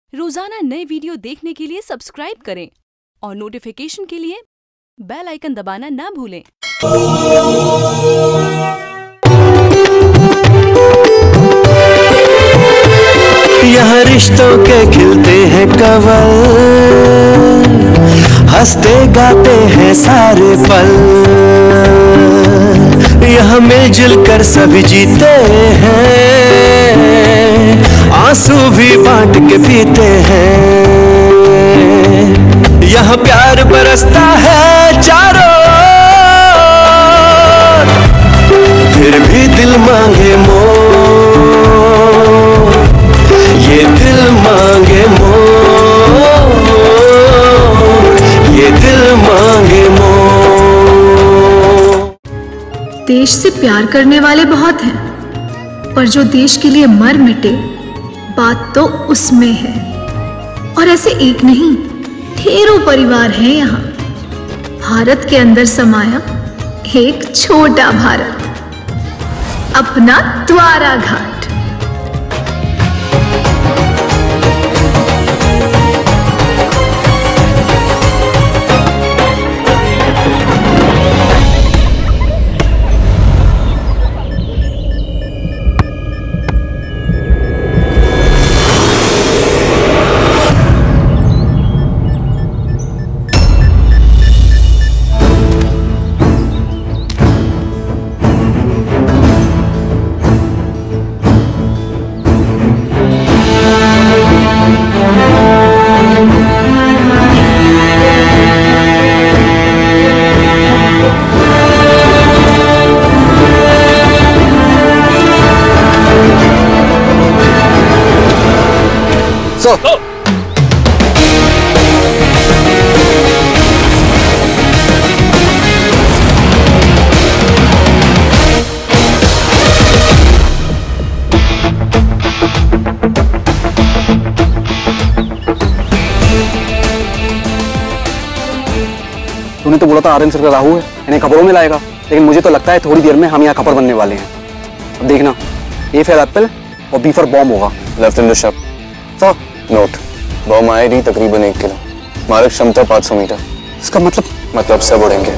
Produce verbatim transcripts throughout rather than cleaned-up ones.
रोजाना नए वीडियो देखने के लिए सब्सक्राइब करें और नोटिफिकेशन के लिए बेल आइकन दबाना ना भूलें। यहाँ रिश्तों के खिलते हैं कवल, हंसते गाते हैं सारे पल। यहाँ मिलजुल कर सभी जीते हैं, आंसू भी बांट के पीते हैं। यहाँ प्यार बरसता है चारों ओर, फिर भी दिल मांगे मोर, ये दिल मांगे मोर, ये दिल मांगे मोर। देश से प्यार करने वाले बहुत हैं, पर जो देश के लिए मर मिटे बात तो उसमें है। और ऐसे एक नहीं ढेरों परिवार हैं यहाँ। भारत के अंदर समाया एक छोटा भारत, अपना द्वारा घाट। So. Go. तूने तो बोला था आर्यन सर का राहु है, इन्हें खबरों में लाएगा, लेकिन मुझे तो लगता है थोड़ी देर में हम यहाँ खबर बनने वाले हैं। अब देखना, ए फॉर एप्पल और बी फॉर बॉम्ब होगा। Left in the shop. Sir note, बम आएगी तकरीबन एक किलो, मारक क्षमता पाँच सौ मीटर। इसका मतलब मतलब सब उड़ेंगे।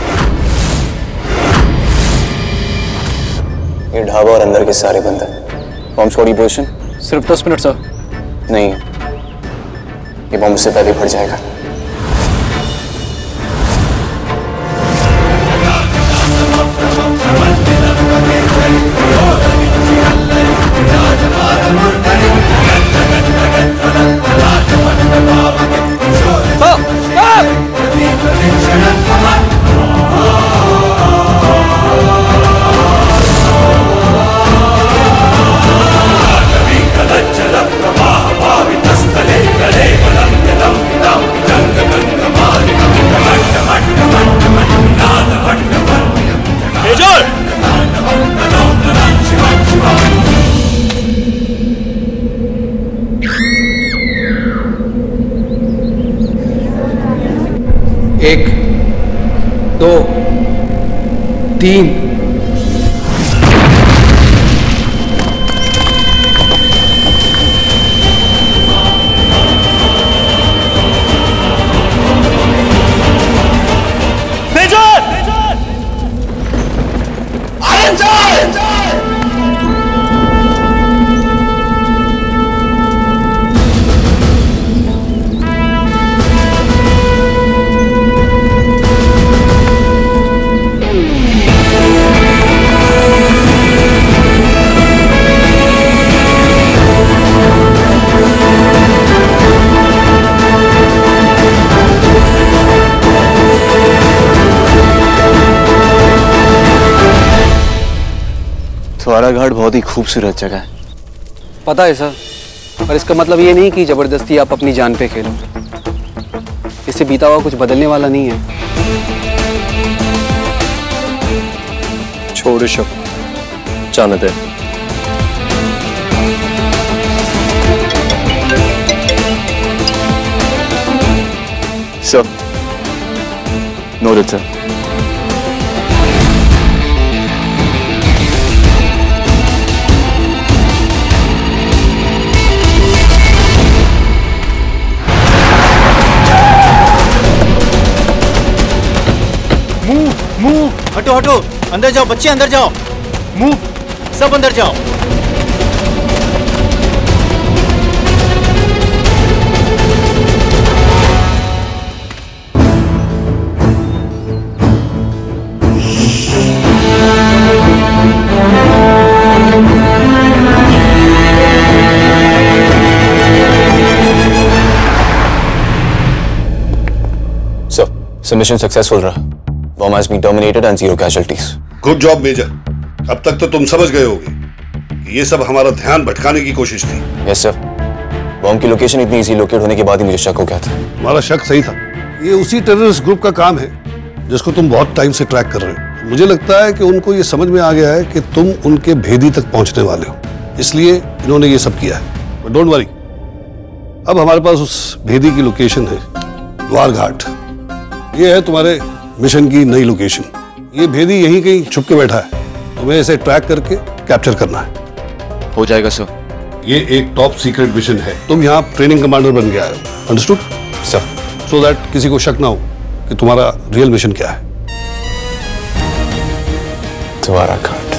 ये ढाबा और अंदर के सारे बंद हैं। बॉम्ब स्क्वाड की पोजीशन सिर्फ दस मिनट सर। नहीं है, ये बॉम्ब से पहले फट जाएगा। एक, दो, तीन। द्वारा घाट बहुत ही खूबसूरत जगह है। पता है सर, पर इसका मतलब ये नहीं कि जबरदस्ती आप अपनी जान पे खेलो। इससे बीता हुआ कुछ बदलने वाला नहीं है। छोड़ शक जानते हैं। Sir noted sir. हटो, अंदर जाओ बच्चे, अंदर जाओ। मूव, सब अंदर जाओ। मिशन सक्सेसफुल रहा। Bomb has been terminated and zero casualties. Good job major. अब तक तो तुम समझ गए होगे कि ये सब हमारा ध्यान भटकाने की कोशिश थी। Yes sir. बॉम्ब की लोकेशन इतनी इजी लोकेट होने के बाद ही मुझे शक हो गया था। हमारा शक सही था। ये उसी टेररिस्ट ग्रुप का काम है जिसको तुम बहुत टाइम से ट्रैक कर रहे हो। मुझे लगता है कि उनको ये समझ में आ गया है कि तुम उनके भेदी तक पहुंचने वाले हो, इसलिए इन्होंने ये सब किया है। बट डोंट वरी, अब हमारे पास उस भेदी की लोकेशन है, द्वार घाट। ये है तुम्हारे मिशन की नई लोकेशन। ये भेदी यहीं कहीं छुप के बैठा है, तुम्हें इसे ट्रैक करके कैप्चर करना है। हो जाएगा सर। ये एक टॉप सीक्रेट मिशन है। तुम यहाँ ट्रेनिंग कमांडर बन के आए हो, अंडरस्टूड सर? सो दैट किसी को शक ना हो कि तुम्हारा रियल मिशन क्या है। Dwaraghat.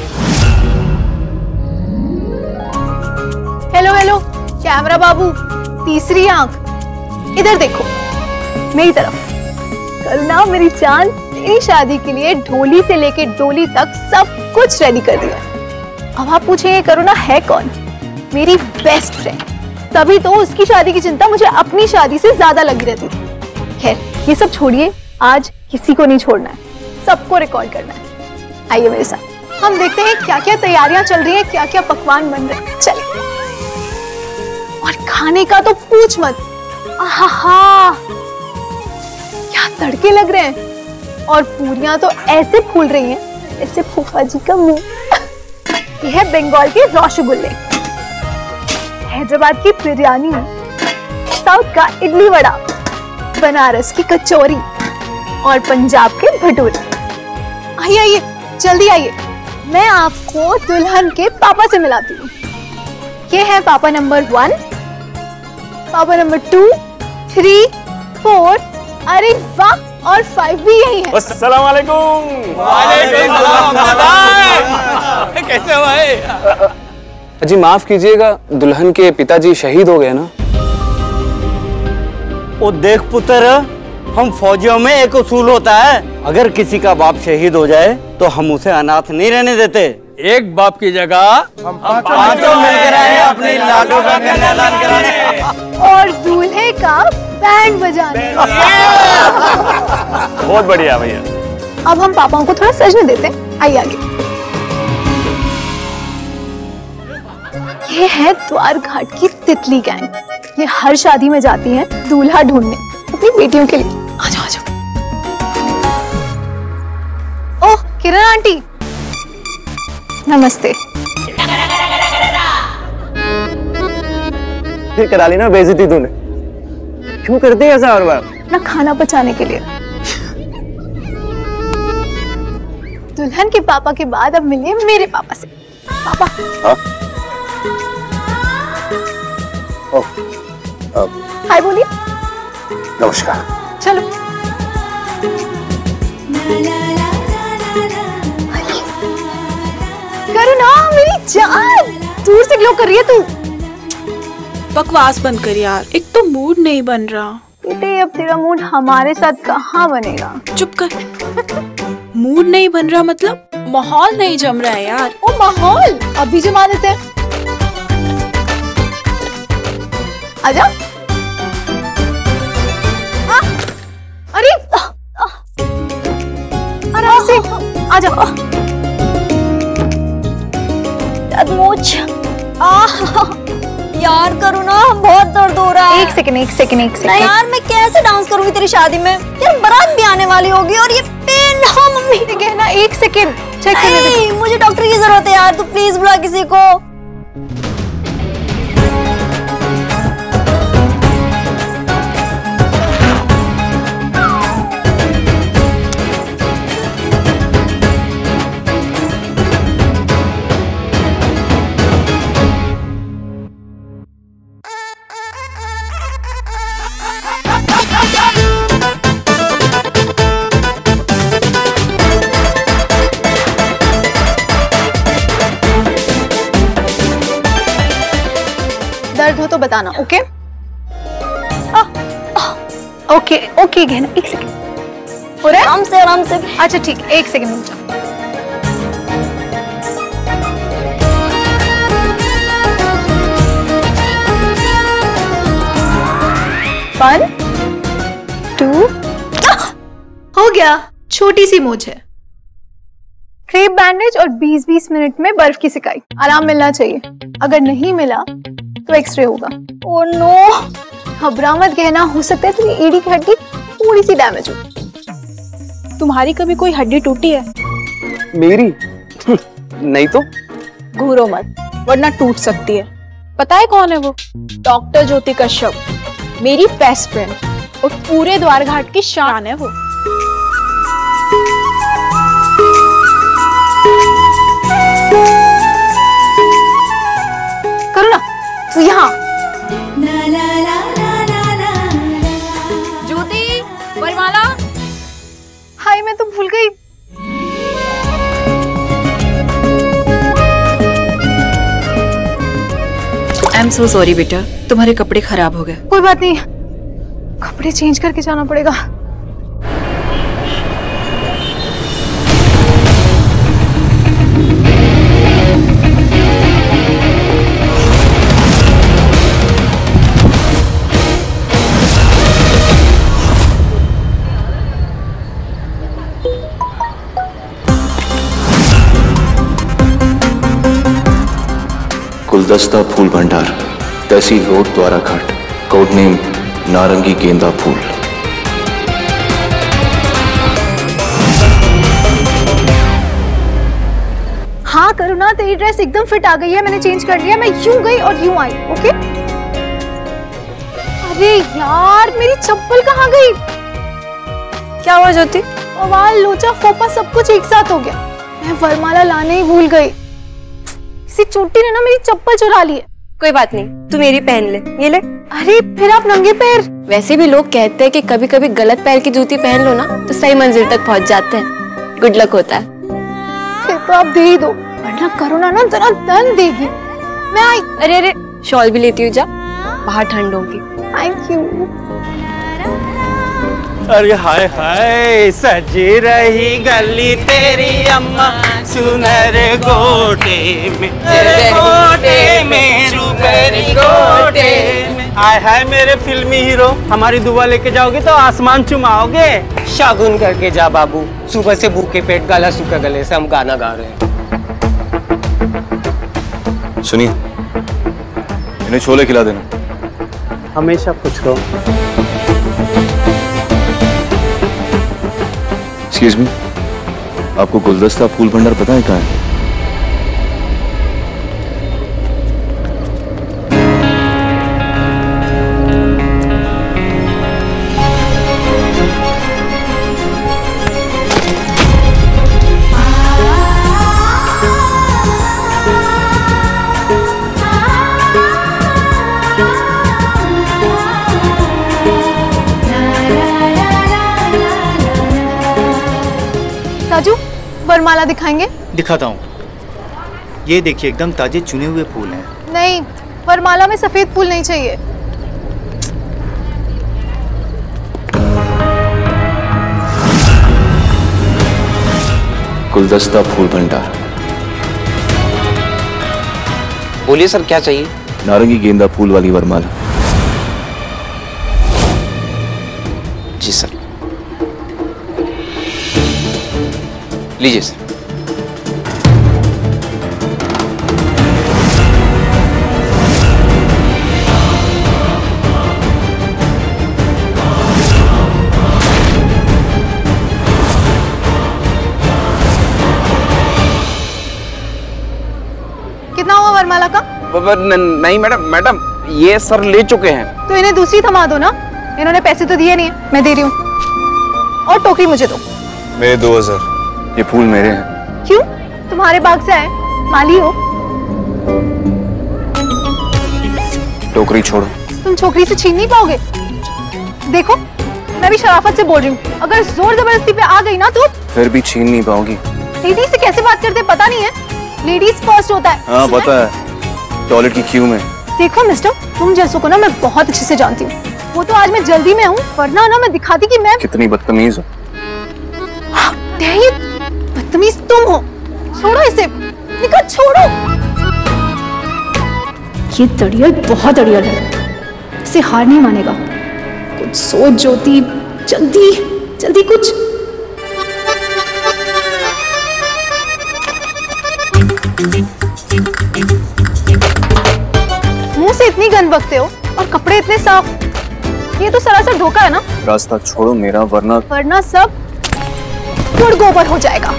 Hello hello camera बाबू, तीसरी आंख इधर देखो, मेरी तरफ। करुणा मेरी जान, तेरी शादी के लिए ढोली से लेके डोली तक सब कुछ रेडी कर दिया। अब आप पूछेंगे करुणा है कौन? मेरी बेस्ट फ्रेंड। तभी तो उसकी शादी की चिंता मुझे अपनी शादी से ज्यादा लगी रहती थी। खैर ये सब छोड़िए, आज किसी को नहीं छोड़ना है, सबको रिकॉर्ड करना है। आइए मेरे साथ, हम देखते हैं क्या क्या तैयारियां चल रही है, क्या क्या पकवान बन रहे हैं। चलिए। और खाने का तो पूछ मत, आहा क्या तड़के लग रहे हैं, और पूरियां तो ऐसे फूल रही हैं जैसे फूफा जी का मुंह। यह है बंगाल के रसगुल्ले, हैदराबाद की बिरयानी, साउथ का इडली वड़ा, बनारस की कचौरी और पंजाब के भटूरे। आइए आइए जल्दी आइए, मैं आपको दुल्हन के पापा से मिलाती हूँ। ये है पापा नंबर वन, पापा नंबर टू, थ्री, फोर, अरे वाह, और फाइव भी यही है। अस्सलाम वालेकुम। वालेकुम सलाम। कैसे हो भाई? जी माफ कीजिएगा, दुल्हन के पिताजी शहीद हो गए ना। ओ देख पुत्र, हम फौजियों में एक उसूल होता है, अगर किसी का बाप शहीद हो जाए तो हम उसे अनाथ नहीं रहने देते। एक बाप की जगह हम पांचों मिलकर आए अपने लाडो का कन्यादान कराने और दूल्हे का बैंड बजाने। बहुत बढ़िया भैया। अब हम पापाओं को थोड़ा सजने देते हैं, आइए आगे। ये है द्वार घाट की तितली गैंग। ये हर शादी में जाती है दूल्हा ढूंढने अपनी बेटियों के लिए। आ जाओ आ जाओ। ओह किरण आंटी, नमस्ते। फिर करा ली ना बेइज्जती तूने। क्यों करते हैं ऐसा हर बार? ना खाना बचाने के लिए। दुल्हन के पापा के बाद अब मिले मेरे पापा से। पापा। हाँ? हाय बोलिए। नमस्कार। चलो। करुणा मेरी जान, दूर से ग्लो कर रही है तू। बकवास बंद कर यार, एक तो मूड नहीं बन रहा। बेटे अब तेरा मूड हमारे साथ कहाँ बनेगा? चुप कर। मूड नहीं बन रहा मतलब माहौल नहीं जम रहा है यार। ओ माहौल अभी जमा देते हैं। आजा। आ, अरे आराम से आजा। अदमोच, यार करुणा बहुत दर्द हो रहा है। एक सेकंड एक सेकंड एक सेकंड यार मैं कैसे डांस करूंगी तेरी शादी में? यार बारात भी आने वाली होगी और ये पेन। हाँ मम्मी कहना, एक सेकंड चेक करने दे। मुझे डॉक्टर की जरूरत है यार, तू प्लीज बुला किसी को। याद हो तो बताना, ओके? आ, आ, ओके ओके गहना, एक सेकंड हो रहा है? आराम से आराम से। अच्छा ठीक, एक सेकंड रुक जाओ। वन टू, हो गया। छोटी सी मोच है, क्रेप बैंडेज और बीस बीस मिनट में बर्फ की सिकाई। आराम मिलना चाहिए, अगर नहीं मिला तो एक्सरे होगा। ओह नो, घबरा मत गहना, हो सकता है तेरी एड़ी की हड्डी थोड़ी सी डैमेज हो। तुम्हारी कभी कोई हड्डी टूटी है? मेरी? नहीं तो। घूरो मत, वरना टूट सकती है। पता है कौन है वो? डॉक्टर ज्योति कश्यप, मेरी बेस्ट फ्रेंड और पूरे द्वारघाट की शान है वो। करो ना तू यहाँ। ज्योति, वरमाला। हाय, मैं तो भूल गई। आई एम सो सॉरी बेटा, तुम्हारे कपड़े खराब हो गए। कोई बात नहीं, कपड़े चेंज करके जाना पड़ेगा। गुलदस्ता फूल भंडार, तहसील रोड, द्वाराघाट। कोड नेम नारंगी गेंदा फूल। हाँ करुणा, तेरी ड्रेस एकदम फिट आ गई है, मैंने चेंज कर लिया। मैं यूं गई और यूं आई, ओके? अरे यार, मेरी चप्पल कहाँ गई? क्या हुआ ज्योति? बवाल, लोचा, फोपा सब कुछ एक साथ हो गया। मैं वरमाला लाने ही भूल गई। किसी चोटी ने ना मेरी चप्पल चुरा ली है। कोई बात नहीं, तू मेरी पहन ले, ये ले। अरे फिर आप नंगे पैर? वैसे भी लोग कहते हैं कि कभी कभी गलत पैर की जूती पहन लो ना तो सही मंजिल तक पहुंच जाते हैं। गुड लक होता है। फिर तो आप दे ही दो, वरना करुणा ना जरा दर्द देगी। मैं आई। अरे अरे, शॉल भी लेती हूँ जा, बाहर ठंड होगी। Thank you. अरे हाय हाय, सजी रही गली तेरी अम्मा सुनर गोटे में, गोटे में, रुबेरी गोटे में। हाय हाय मेरे फिल्मी हीरो, हमारी दुआ लेके जाओगे तो आसमान चुमाओगे। शगुन करके जा बाबू, सुबह से भूखे पेट गला सूखा गले से हम गाना गा रहे हैं। सुनिए, इन्हें छोले खिला देना। हमेशा पूछ लो। एक्सक्यूज मी, आपको गुलदस्ता फूल भंडार पता है कहाँ है? राजू, वरमाला दिखाएंगे? दिखाता हूँ। ये देखिए, एकदम ताजे चुने हुए फूल हैं। नहीं, वरमाला में सफेद फूल नहीं चाहिए। गुलदस्ता फूल भंडार। बोलिए सर, क्या चाहिए? नारंगी गेंदा फूल वाली वरमाला। जी सर। लीजिए सर। कितना हुआ वरमाला का? नहीं मैडम, मैडम ये सर ले चुके हैं। तो इन्हें दूसरी थमा दो ना, इन्होंने पैसे तो दिए नहीं है, मैं दे रही हूँ। और टोकरी मुझे दो। मेरे दो हजार। ये फूल मेरे हैं। क्यों? तुम्हारे बाग से आए, माली हो। टोकरी छोड़ो। तुम छोकरी से छीन नहीं पाओगे। देखो, मैं भी शराफत से बोल रही हूँ, अगर जोर जबरदस्ती पे आ गई ना तो फिर भी छीन नहीं पाओगी। लेडीज से कैसे बात करते पता नहीं है? लेडीज फर्स्ट होता है। हाँ पता है, टॉयलेट की क्यू में देखो मिस्टर, तुम जैसों को ना मैं बहुत अच्छे से जानती हूँ। वो तो आज मैं जल्दी में हूँ, वरना ना मैं दिखाती कि मैं कितनी बदतमीज हो। बदतमीज तुम हो। छोड़ो इसे, निकल, छोड़ो। ये दड़ियल बहुत अड़ियल है, इसे हार नहीं मानेगा। कुछ सोच ज्योति, जल्दी जल्दी कुछ। मुंह से इतनी गंद बकते हो और कपड़े इतने साफ, ये तो सरासर धोखा है ना। रास्ता छोड़ो मेरा, वरना वरना सब गुड़ गोबर हो जाएगा।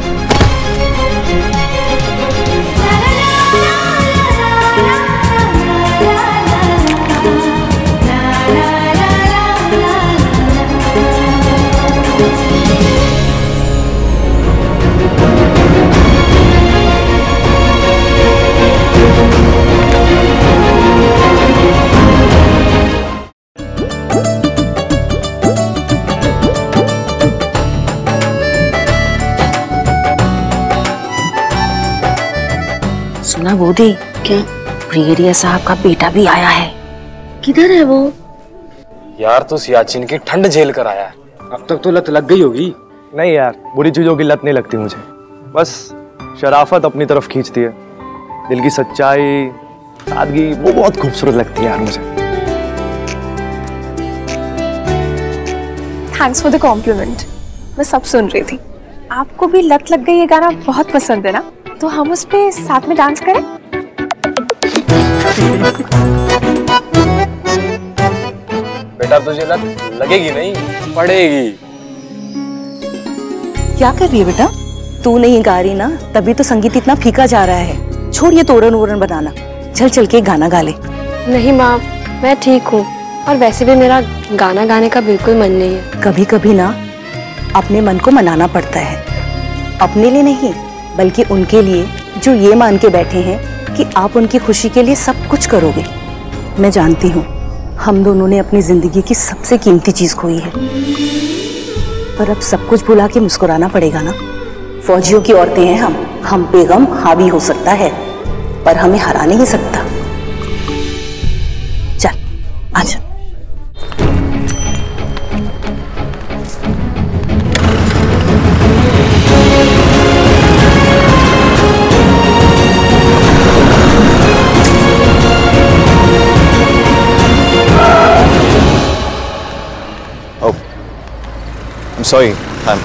सुना गोदी, क्या ब्रिगेडियर साहब का बेटा भी आया है? किधर है वो? यार तो सियाचिन की ठंड झेल कर आया है। अब तक तो लत लग गई होगी। नहीं यार, बुरी चीजों की लत नहीं लगती मुझे, बस शराफत अपनी तरफ खींचती है। दिल की सच्चाई, सादगी, वो बहुत खूबसूरत लगती है यार मुझे। Thanks for the compliment. मैं सब सुन रही थी। आपको भी लत लग गई ये गाना बहुत पसंद है ना, तो हम उस पे साथ में डांस करें? बेटा तुझे लत लगेगी नहीं, पड़ेगी। क्या कर रही है बेटा? तू नहीं गा रही ना, तभी तो संगीत इतना फीका जा रहा है। छोड़ ये तोरण वोरण बनाना, चल चल के गाना गा ले। नहीं माँ, मैं ठीक हूँ, और वैसे भी मेरा गाना गाने का बिल्कुल मन नहीं है। कभी कभी ना अपने मन को मनाना पड़ता है, अपने लिए नहीं बल्कि उनके लिए जो ये मान के बैठे हैं कि आप उनकी खुशी के लिए सब कुछ करोगे। मैं जानती हूँ हम दोनों ने अपनी जिंदगी की सबसे कीमती चीज खोई है, पर अब सब कुछ भुला के मुस्कुराना पड़ेगा ना। फौजियों की औरतें हैं हम हम पे गम हावी हो सकता है, पर हमें हरा नहीं सकता। चल आजा। I'm sorry, ma'am.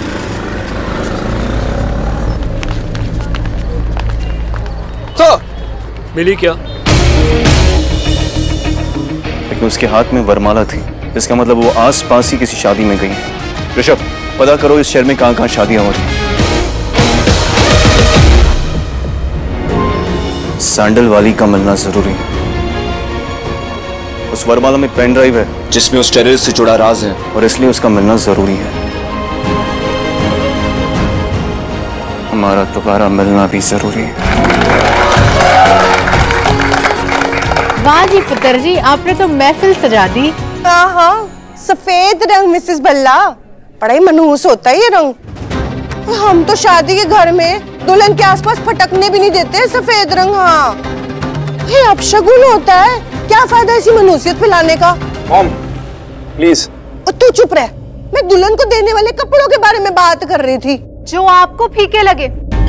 तो मिली क्या? लेकिन उसके हाथ में वरमाला थी, इसका मतलब वो आस पास ही किसी शादी में गई है। ऋषभ, पता करो इस शहर में कहाँ कहाँ शादियां हो रही। सैंडल वाली का मिलना जरूरी है। उस वरमाला में पेन ड्राइव है जिसमें उस टेररिस्ट से जुड़ा राज है, और इसलिए उसका मिलना जरूरी है। हमारा दोबारा मिलना भी जरूरी है। वाह जी पुत्र जी, आपने तो महफिल सजा दी। हाँ हाँ, सफेद रंग मिसेस बल्ला, बड़ा ही मनहूस होता है ये रंग। हम तो शादी के घर में दुल्हन के आसपास फटकने भी नहीं देते सफेद रंग। हाँ, ये अपशगुन होता है। क्या फायदा इसी मनहूसियत फैलाने का? Mom, please. तू चुप रह, मैं दुल्हन को देने वाले कपड़ों के बारे में बात कर रही थी। जो आपको फीके लगे,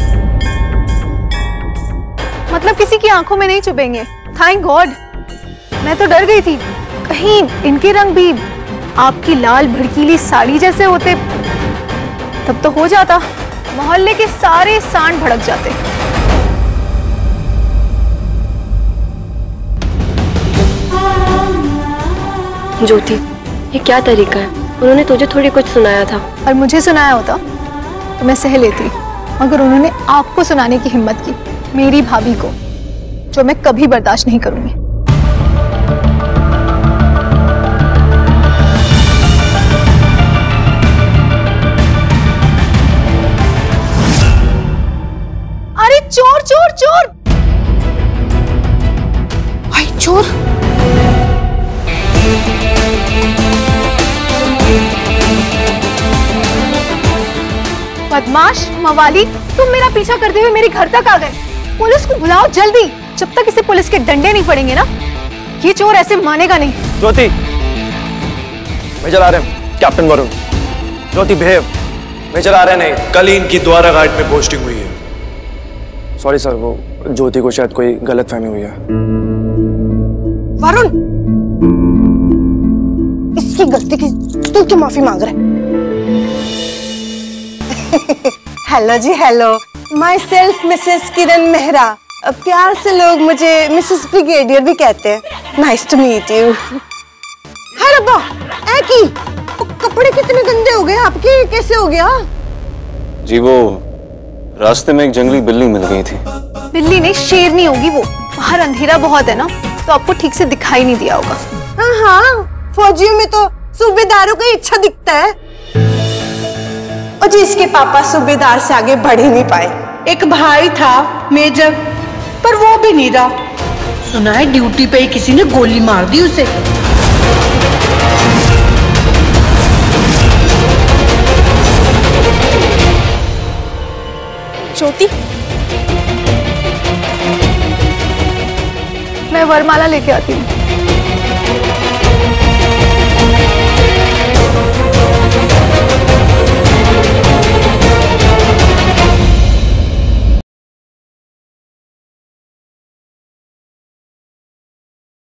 मतलब किसी की आंखों में नहीं चुभेंगे। थैंक गॉड, मैं तो डर गई थी कहीं इनके रंग भी आपकी लाल भड़कीली साड़ी जैसे होते, तब तो हो जाता, मोहल्ले के सारे सांड भड़क जाते। ज्योति, ये क्या तरीका है? उन्होंने तुझे थोड़ी कुछ सुनाया था। और मुझे सुनाया होता तो मैं सह लेती, मगर उन्होंने आपको सुनाने की हिम्मत की, मेरी भाभी को, जो मैं कभी बर्दाश्त नहीं करूंगी। अरे चोर चोर चोर! भाई चोर! बदमाश, मवाली, तुम मेरा पीछा करते हुए मेरे घर तक आ गए। पुलिस को बुलाओ जल्दी जब तक इसे पुलिस के डंडे नहीं पड़ेंगे ना, ये चोर ऐसे मानेगा नहीं। ज्योति, मेजर आ रहे हैं, captain Varun. Jyoti behave. Major आ रहे नहीं, कल ही इनकी द्वारा घाट में पोस्टिंग हुई है। सॉरी सर, वो ज्योति को शायद कोई गलतफहमी हुई है। वरुण, इसकी गलती की तू क्यों माफी मांग रहा है? हेलो जी, hello. Myself Mrs Kiran Mehra. प्यार से लोग मुझे मिसेस ब्रिगेडियर भी कहते हैं। Nice to meet you. हाय रब्बा, ऐ की कपड़े कितने गंदे हो गए आपके, कैसे हो गया? जी वो रास्ते में एक जंगली बिल्ली मिल गई थी। बिल्ली नहीं, शेरनी होगी वो। बाहर अंधेरा बहुत है ना, तो आपको ठीक से दिखाई नहीं दिया होगा। हाँ हाँ, फौजियों में तो सूबेदारों का इच्छा दिखता है। और जी इसके पापा सूबेदार से आगे बढ़ ही नहीं पाए। एक भाई था मेजर, पर वो भी नहीं रहा। सुना है ड्यूटी पे ही किसी ने गोली मार दी उसे। ज्योति, मैं वरमाला लेके आती हूँ।